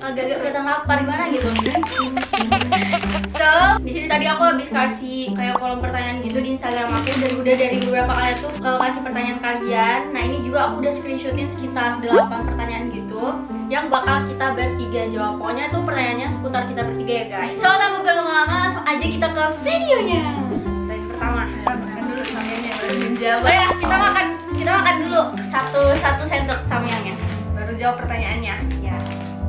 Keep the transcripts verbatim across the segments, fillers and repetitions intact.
agak-agak kelihatan lapar gimana gitu. So, di sini tadi aku habis kasih kayak kolom pertanyaan gitu di Instagram aku, dan udah dari beberapa kali tuh uh, kasih pertanyaan kalian. Nah, ini juga aku udah screenshotin sekitar delapan pertanyaan gitu yang bakal kita bertiga jawab. Pokoknya tuh pertanyaannya seputar kita bertiga ya guys. So, tanpa berlama-lama langsung aja kita ke videonya. Yang pertama, kita makan dulu samyangnya baru menjawab. Oh ya, kita makan kita makan dulu satu satu sendok samyangnya baru jawab pertanyaannya. Ya.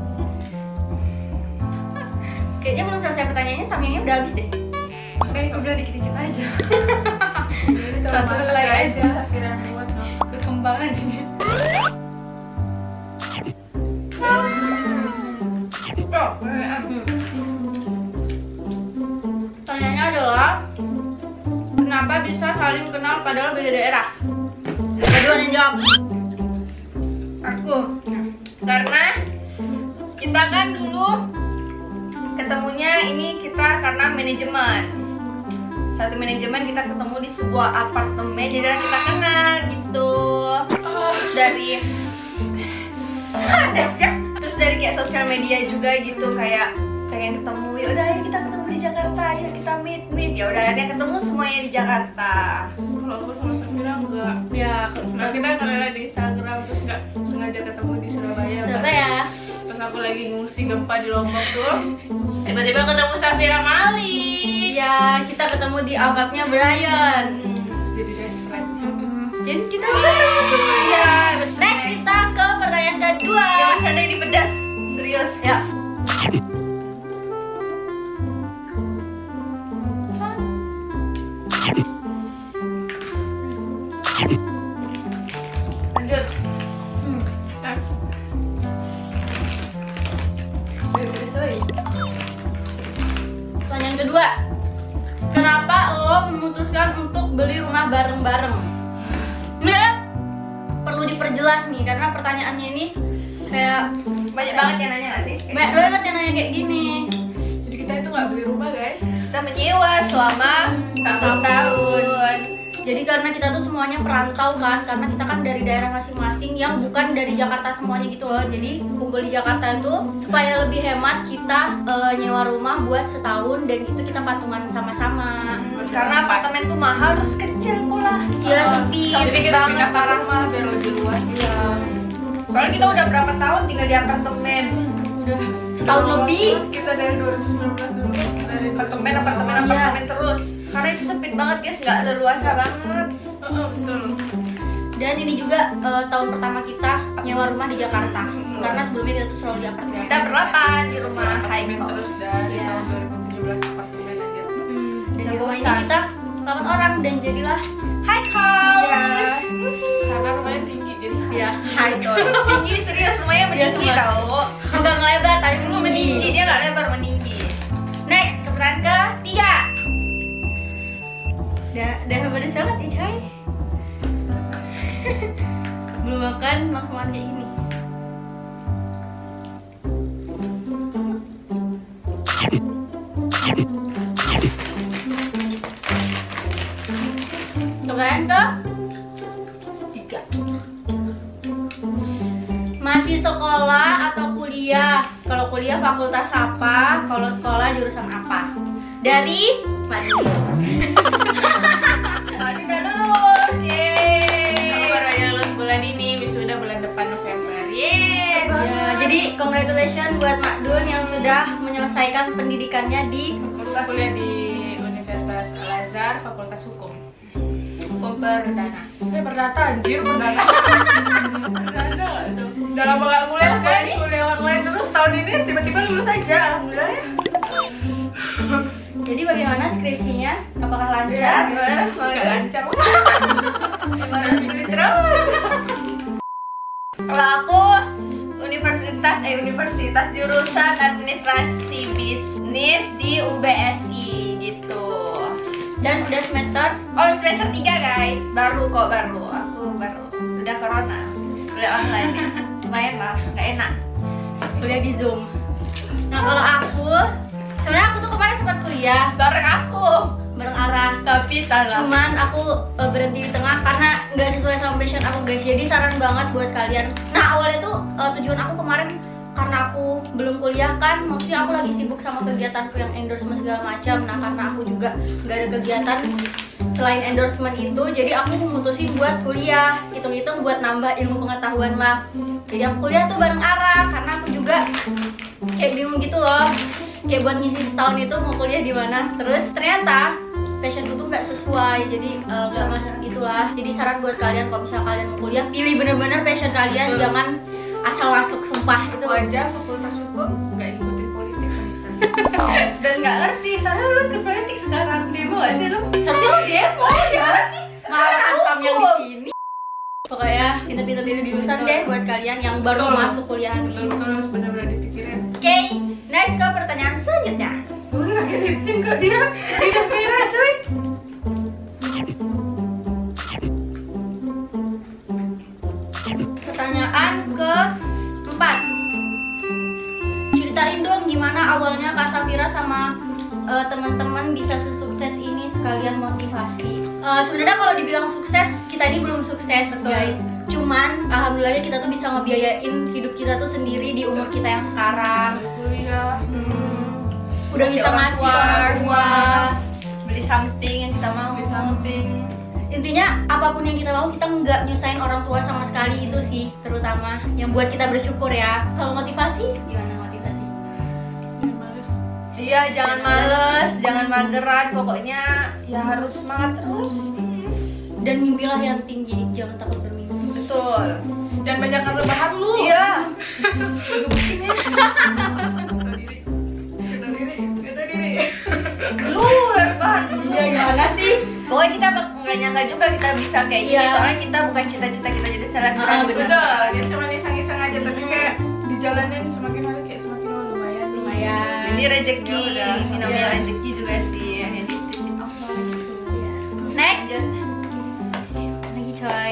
Kayaknya belum selesai pertanyaannya, samyangnya udah habis deh. Kayak udah dikit-dikit aja. Satu helai aja. Safira buat kekembangan ini. Oh, pertanyaannya adalah kenapa bisa saling kenal padahal beda daerah? Kedua yang jawab. aku. Karena kita kan dulu ketemunya ini kita karena manajemen. Satu manajemen kita ketemu di sebuah apartemen, jadi kita kenal gitu. Terus dari terus dari kayak sosial media juga gitu, kayak pengen ketemu, ya udah ayo kita ketemu di Jakarta, ayo kita meet meet ya udah akhirnya ketemu semuanya di Jakarta. Kalau aku sama Safira enggak. Ya, Nah, kita karena di Instagram terus nggak sengaja ketemu di Surabaya. Surabaya. Pas aku lagi ngungsi gempa di Lombok tuh, tiba-tiba ketemu Safira Mali. Ya, kita ketemu di apartnya Brian. Terus jadi best friend. Jadi kita ketemu. Iya, Next kita ke pertanyaan kedua. Ya Mas Chandra ini pedas, serius. Ya. Lanjut. Hmm. Next. Pertanyaan kedua. Kenapa lo memutuskan untuk beli rumah bareng-bareng? Ini ya, perlu diperjelas nih karena pertanyaannya ini kayak Banyak banget yang nanya gak sih? banyak banget yang nanya kayak gini. Jadi kita itu nggak beli rumah guys. Kita menyewa selama satu tahun. Jadi karena kita tuh semuanya perantau kan, karena kita kan dari daerah masing-masing yang bukan dari Jakarta semuanya gitu loh. Jadi kumpul di Jakarta itu supaya lebih hemat kita uh, nyewa rumah buat setahun, dan itu kita patungan sama-sama. Hmm, karena apartemen tuh mahal terus kecil pula. Iya, sempit. Jadi kita pindah ke rumah biar lebih luas. Iya. Soalnya kita udah berapa tahun tinggal di apartemen. Udah setahun lebih. Kita dari dua ribu sembilan belas dulu dari Apartemen, apartemen, Iya. apartemen terus. Karena itu sempit banget guys, nggak leluasa banget. Oh, betul. Dan ini juga uh, tahun pertama kita nyewa rumah di Jakarta. Karena sebelumnya kita tuh selalu di apartemen. Kita berlapan di rumah Apartemen high terus house. dari Iya. tahun dua ribu tujuh belas apartemen aja. Hmm, dan di Nggak rumah ini bosan. kita delapan orang dan jadilah high house. Karena rumahnya tinggi jadi Ya, High house. Tinggi serius, rumahnya meninggi semua. tau. Bukan ngelebar tapi Meninggi, meninggi. dia nggak lebar, meninggi. Next, ke pertanyaan ketiga. Udah, udah pedes banget ya coy. Belum makan, makan kayak gini. Pertanyaan ke tiga. Masih sekolah atau kuliah? Kalau kuliah fakultas apa? Kalau sekolah jurusan apa? Dari Madi. Tadi udah lulus, yeay. Aku baru aja lulus bulan ini, wisuda bulan depan November. Yeay. Ya, jadi congratulations buat Mak Dun yang sudah menyelesaikan pendidikannya di Fakultas kuliah di Universitas Al Azhar, Fakultas Hukum. Hukum Perdana. Eh, perdata anjir, perdana. Perdana nggak tuh? Udah lama gak kuliah guys, kuliah online terus tahun ini tiba-tiba lulus aja, alhamdulillah ya. Jadi bagaimana skripsinya? Apakah Ya, lancar? gimana? Nggak lancar. Gimana sih terus? Kalau aku universitas eh universitas jurusan administrasi bisnis di U B S I gitu. Dan udah semester Oh semester tiga guys, baru kok baru. Aku baru. Udah corona, udah online ya. Lumayan lah, nggak enak. kuliah di Zoom. Nah kalau aku, sebenarnya aku tuh kemarin sempat kuliah Bareng aku, bareng Arah. tapi salah. Cuman aku uh, berhenti di tengah karena nggak sesuai sama passion aku guys. Jadi saran banget buat kalian. Nah awalnya tuh uh, tujuan aku kemarin karena aku belum kuliah kan, maksudnya aku lagi sibuk sama kegiatanku yang endorsement segala macam. Nah karena aku juga nggak ada kegiatan selain endorsement itu, jadi aku memutusin buat kuliah, hitung-hitung buat nambah ilmu pengetahuan lah. Jadi aku kuliah tuh bareng Ara, karena aku juga kayak bingung gitu loh, kayak buat ngisi setahun itu mau kuliah di mana. Terus ternyata passionku tuh nggak sesuai, jadi nggak uh, masuk gitulah. Jadi saran buat kalian, kalau misalnya kalian mau kuliah, pilih bener-bener passion kalian, hmm. jangan asal masuk, sumpah. Itu aja fakultas hukum nggak ikutin politik dan nggak ngerti, soalnya lu ke politik sekarang demo gak sih lu? Seharusnya lu demo, gimana sih? Ngarang sam yang di sini. Pokoknya kita pilih-pilih jurusan deh buat kalian yang baru Betul. masuk kuliahan ini. Betul, harus benar-benar dipikirin. Oke, okay, next ke pertanyaan selanjutnya. Gue lagi liptin kok dia hidup merah cuy. Pertanyaan keempat. Ceritain dong gimana awalnya Kak Safira sama uh, teman-teman bisa sesukses ini, sekalian motivasi. Uh, Sebenarnya kalau dibilang sukses, kita ini belum sukses. Betul. Guys. Cuman alhamdulillahnya kita tuh bisa ngebiayain hidup kita tuh sendiri di umur kita yang sekarang. Kuliah. Hmm, udah bisa ngasih orang tua, beli something yang kita mau. Beli something. Intinya apapun yang kita mau, kita nggak nyusahin orang tua sama sekali, itu sih terutama yang buat kita bersyukur ya. Kalau motivasi gimana motivasi? Iya, jangan males, jangan mageran, pokoknya ya harus semangat terus. Dan mimpilah yang tinggi, jangan takut bermimpi. Betul. Dan banyak rebahan lu. Iya. Kita diri. Kita diri. Kita diri. Lu rebahan. Iya, gimana sih? Pokoknya kita nggak nyangka juga kita bisa kayak gini, Iya. soalnya kita bukan cita-cita kita jadi selebgram. Ah, gitu. Betul. Dia cuma iseng-iseng aja, tapi kayak dijalanin semakin hari kayak semakin oh, lumayan. Lumayan. Jadi rezeki, Ya udah. ini namanya Iya. rezeki juga sih. Jadi titip Allah gitu. Next. Lagi coy.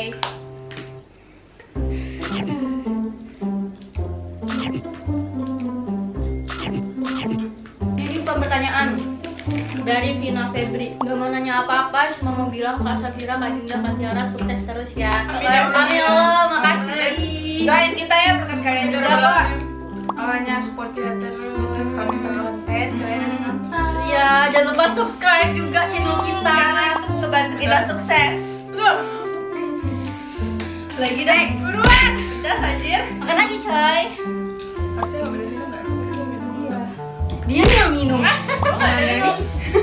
Ini bukan pertanyaan dari Vina Febri. Gak mau nanya apa-apa, cuma mau bilang Kak Safira, Kak Dinda, Kak Tiara sukses terus ya. Amin, Amin ya Allah, makasih. Doain kita ya, berkat kalian juga kok. Awalnya support kita terus, kalau kita konten, kalian harus nonton. Ya, jangan lupa subscribe juga channel kita. Karena itu ngebantu kita sukses. Lagi deh. Buruan. Udah anjir. Makan lagi coy. Pasti udah minum nggak? Dia minum dia. Dia yang minum. Nggak ada minum.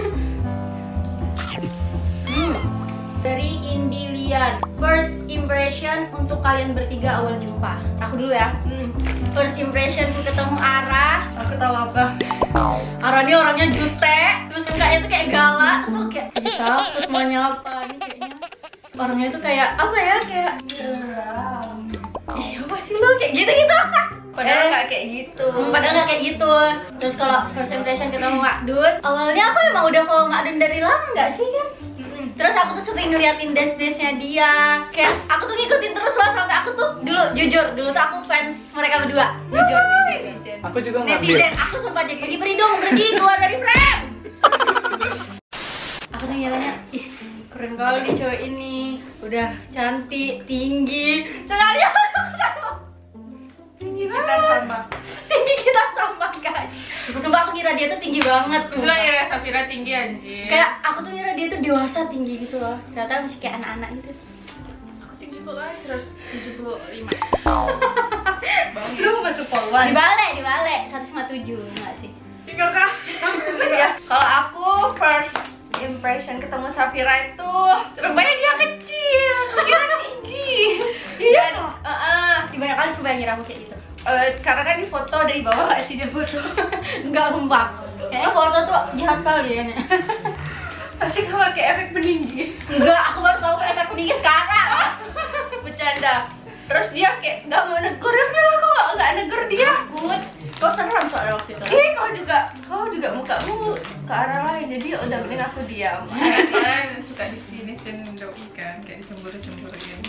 Hmm. Dari Indilian, first impression untuk kalian bertiga awal jumpa. Aku dulu ya. Hmm. First impression ketemu Ara. Aku tahu apa. Ara ini orangnya jutek, terus mukanya tuh kayak galak, terus aku kayak bisa, terus mau nyapa ini kayaknya. Orangnya tuh kayak apa ya, kayak Seram. ih apa sih lo kayak gitu gitu. Padahal nggak kayak gitu. Hmm, padahal nggak kayak gitu. Terus kalau first impression ketemu Mak Dun, awalnya aku emang udah follow Mak Dun dari lama nggak sih kan? Mm-mm. Terus aku tuh sering ngeliatin dance-dance-nya dia. Kayak aku tuh ngikutin terus loh, sampai aku tuh dulu jujur, dulu tuh aku fans mereka berdua. Jujur, netizen. Aku juga Netizen, aku sempat jadi pergi pergi dong, pergi keluar dari frame. Aku tuh ngiranya, ih keren kali nih cewek ini, udah cantik, tinggi. Sekali aku ketemu tinggi kita banget. sama. Tinggi kita sama guys. Sumpah aku kira dia tuh tinggi banget. Aku juga ngira Safira tinggi anjir. Kayak aku tuh ngira dia tuh dewasa tinggi gitu loh. Ternyata masih kayak anak-anak gitu. aku tinggi kok guys, seratus tujuh puluh lima. Lu masuk polwan. Dibalik, dibalik seratus lima puluh tujuh enggak sih? Tinggal kah? Ya, kalau aku first impression ketemu Safira itu rupanya dia kecil, dia tinggi. Iya. Dan, uh, uh, Banyak kali sumpah yang ngira aku kayak gitu. uh, karena kan di foto dari bawah gak sih dia foto. Enggak sumpah. Kayaknya foto tuh jahat kali ya. Pasti kamu pakai efek peninggi. Enggak, aku baru tahu kayak efek peninggi sekarang. Bercanda. Terus dia kayak gak mau negur, ya udah lah kok gak, gak negur dia. Takut. Kau seram soalnya waktu itu. Ih, kau juga, kau juga mukamu ke arah lain, jadi udah mending aku diam. Kan suka di sini sendok kan, kayak dicemburu-cemburu gitu.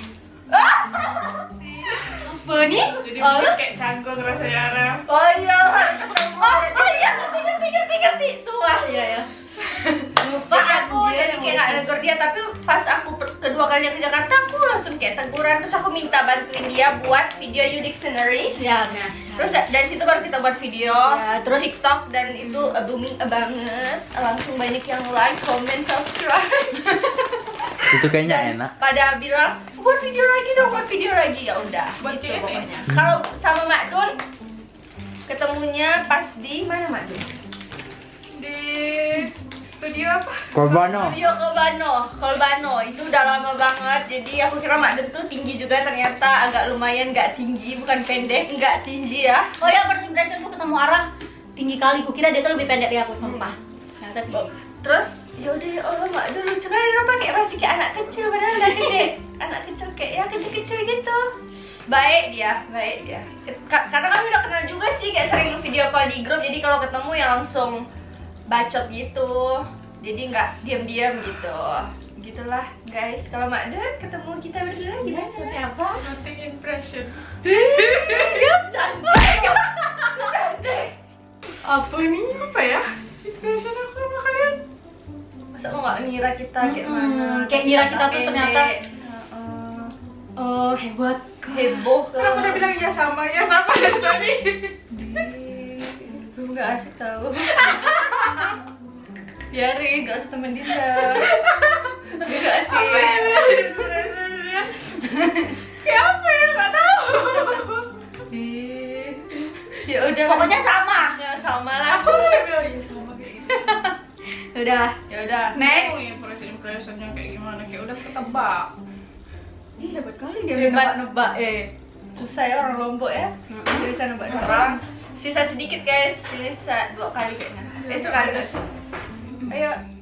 Apa nih? Jadi Oh, mungkin kayak canggung rasanya Ara. oh iya. Oh, oh iya, ngerti, ngerti, ngerti, ngerti. Sumpah, iya ya. Lupa Pak aku anjir, jadi kayak gak negur negur dia, tapi pas aku per- kedua kalinya ke Jakarta aku langsung kayak teguran, terus aku minta bantuin dia buat video You Dictionary. Ya, nah. Terus da- dari situ baru kita buat video, Ya, terus TikTok, dan itu uh, booming uh, banget. Langsung banyak yang like, comment, subscribe. Itu kayaknya Dan enak. pada bilang buat video lagi dong, buat video lagi. Ya udah, Buat gitu Q and A. pokoknya. Kalau sama Mak Dun ketemunya pas di mana Mak Dun? Di studio apa? Korbano. Studio Kolbano, Kolbano itu udah lama banget. Jadi aku kira Mak Dun tuh tinggi juga, ternyata agak lumayan, nggak tinggi, bukan pendek, nggak tinggi ya. Oh ya, first impression tuh ketemu Arang tinggi kali. Kukira dia tuh lebih pendek dari aku, sumpah. Ternyata tinggi. Terus ya udah, ya Allah Mak Dun lucu kali, kenapa kayak masih kayak anak kecil padahal udah gede. Anak kecil kayak ya kecil-kecil gitu. Baik dia, baik dia. Ka- Karena kami udah kenal juga sih, kayak sering video call di grup. Jadi kalau ketemu ya langsung bacot gitu. Jadi nggak diam-diam gitu. Gitulah guys. Kalau Mak Dun ketemu kita berdua gimana? Seperti apa? Nothing impression. Cantik. Cantik. Apa ini? Apa ya? Impression aku sama kalian. Masa mau nggak ngira kita kayak Mm-mm. mana? Kayak ngira kita tuh pendek. ternyata- Heeh. Oh, hebat. Heboh ke. Kan aku udah bilang ya sama, ya sama dari tadi. Lu nggak asik tau. Biarin, gak usah temen Dinda. Dia gak asik. Apa ya? Kayak apa ya? Gak tahu. Ih, ya udah. Pokoknya sama. ya sama lah. Aku udah bilang ya sama kayak gitu. Udah. Ya udah. Next. Oh, impression impressionnya kayak gimana? Kayak udah ketebak. Ih, hebat kali dia Hebat. nebak-nebak. Eh. Susah ya orang Lombok ya. Dia bisa nebak orang. Sisa sedikit guys. Sisa dua kali kayaknya. Eh sekali guys. Ayo.